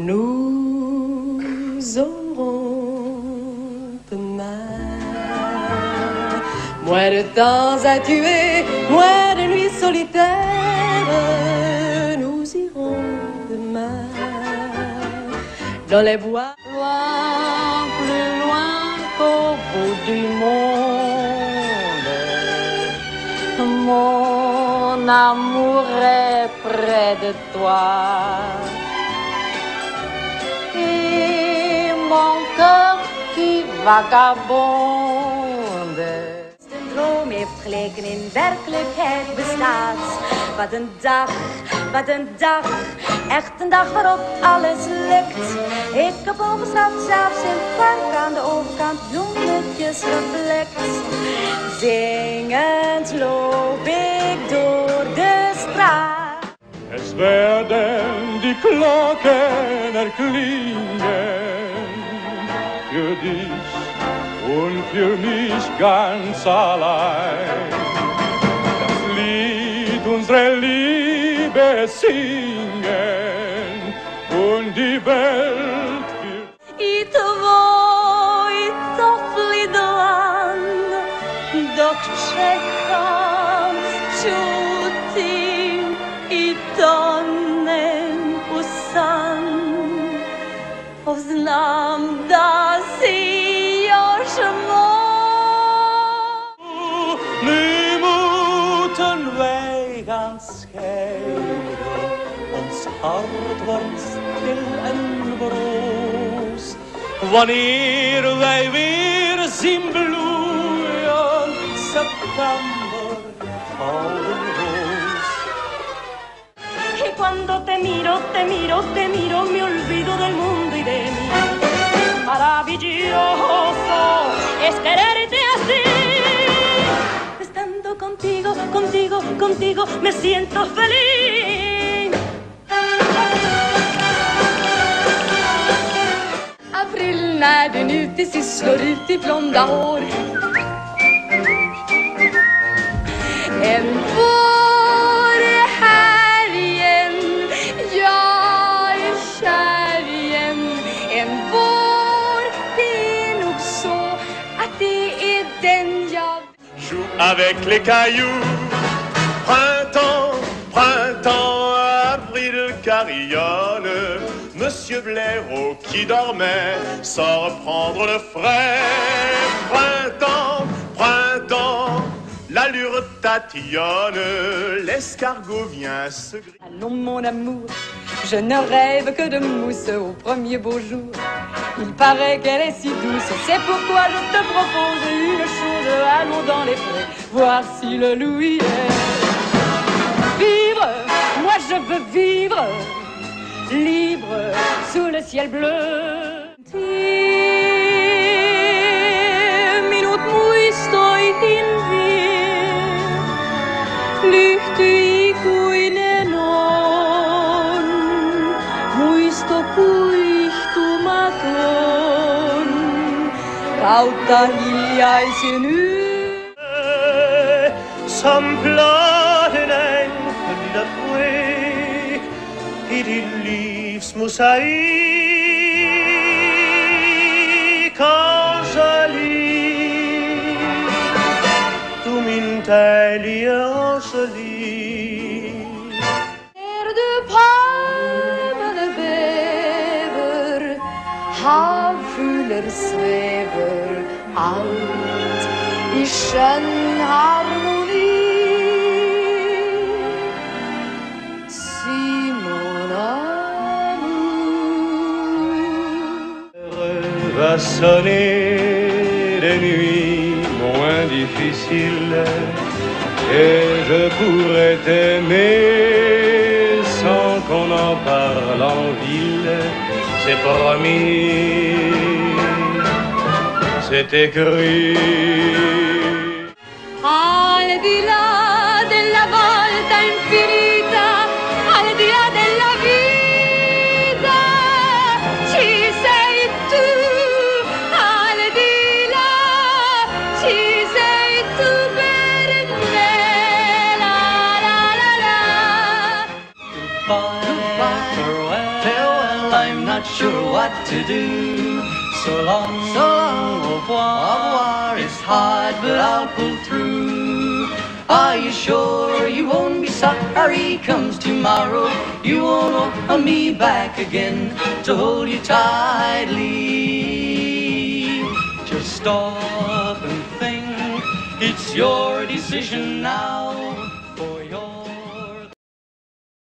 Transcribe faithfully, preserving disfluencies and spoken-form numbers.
nous aurons demain moins de temps à tuer, moins de nuits solitaires. Nous irons demain dans les bois, loin, plus loin qu'au bout du monde. Mon amour est près de toi et mon cœur qui vagabonde. Een droom heeft geleken in werkelijkheid bestaat. Wat een dag, wat een dag, echt een dag waarop alles lukt. Ik heb ongestraft zelfs in het park aan de overkant bloemetjes geplukt. Zingend loop ik door de straat. Es werden die Glocken erklingen für dich und für mich ganz allein. Das Lied unserer Liebe singen und die Welt wird. И твой топлий длан, док чекам чути і тонем у сан. Znam da si još moj. Nu moeten wij gaan scheiden, ons hart wordt stil en broos. Wanneer wij weer zien bloeien, september, gouden roos. Y cuando te miro, te miro, te miro, me olvido del mundo y de mí. Maravilloso es quererte así. Estando contigo, contigo, contigo, me siento feliz. April när den ute slår ut i blonda hår. En vår är här igen, jag är kär igen. En vår, det är nog så att det är den jag. Joue avec les cailloux, printemps, printemps, avril carillonne. Monsieur Blaireau qui dormait sans reprendre le frais. Printemps, printemps, l'allure tatillonne, l'escargot vient se griller. Allons mon amour, je ne rêve que de mousse au premier beau jour. Il paraît qu'elle est si douce, c'est pourquoi je te propose une chose. Allons dans les prés, voir si le louis est. Vivre, moi je veux vivre, libre sous le ciel bleu. Minut muistoihin vie, lyhty ikuinen on, muisto kuihtumaton, kautta hiljaisen yön. Som platen enkelt der fri i dit livs mosaik. Angelique, du min dejlige Angelique. Er du palmene bever, havfugler svever, allt i skön harmoni. Simon amour Va sonner des nuits moins difficiles, et je pourrais t'aimer sans qu'on en parle en ville. C'est promis, c'est écrit. al di là della volta infinita, al di là della vita, ci sei tu, al di là, ci sei tu per me, la la la la. Goodbye, farewell, farewell, I I'm not sure what to do. So long, so long, au revoir, au revoir. It's hard, but I'll pull through. Are you sure you won't be sorry comes tomorrow? You won't want me back again to hold you tightly. Just stop and think, it's your decision now.